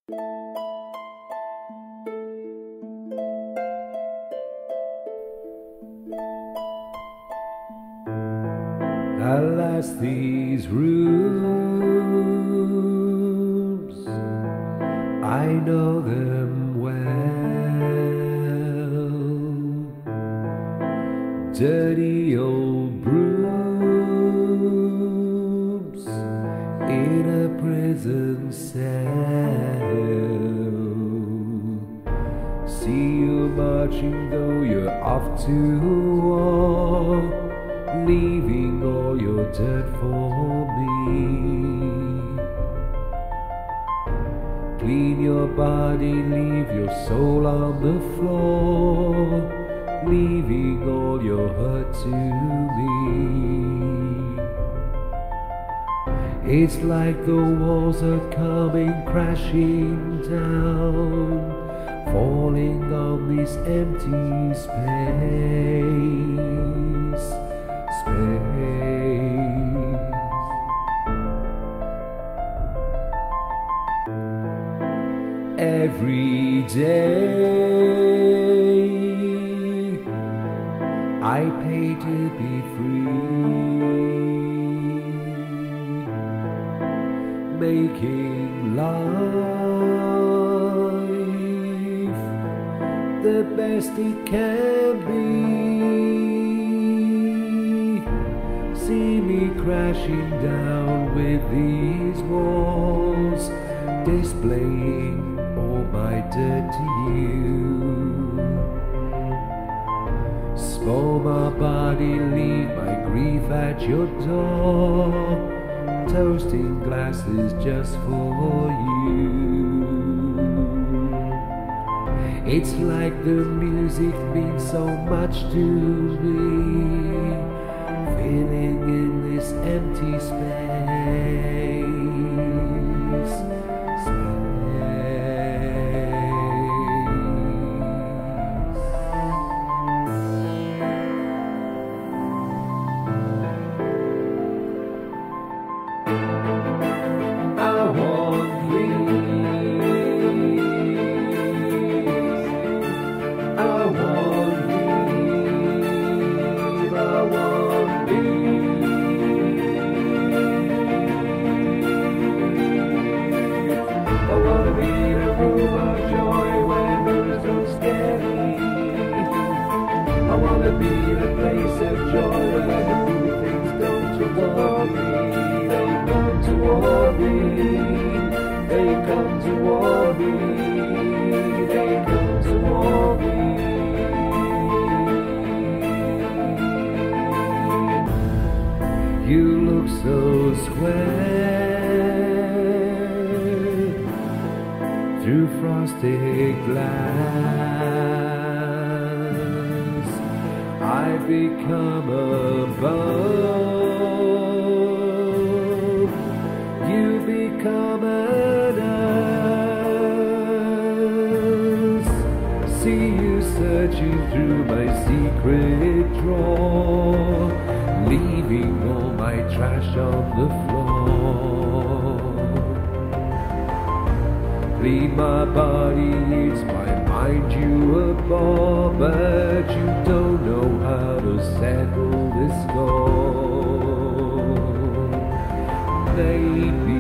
Alas, these rooms, I know them well. Dirty old Brooms in a prison cell. See you marching though you're off to war, leaving all your dirt for me. Clean your body, leave your soul on the floor, leaving all your hurt to me. It's like the walls are coming crashing down, falling on this empty space. Every day I pay to be free, making life the best it can be. See me crashing down with these walls, displaying all my dirt to you. Spoil my body, leave my grief at your door, toasting glasses just for you. It's like the music means so much to me, filling in this empty space. I wanna be the place of joy where the good things come toward me. They come toward me. They come toward me. They come toward me. You look so square through frosted glass. I've become above, you become an us. See you searching through my secret drawer, leaving all my trash on the floor. Clean my body, it's my mind you abhor, but you don't know how to settle this score. Maybe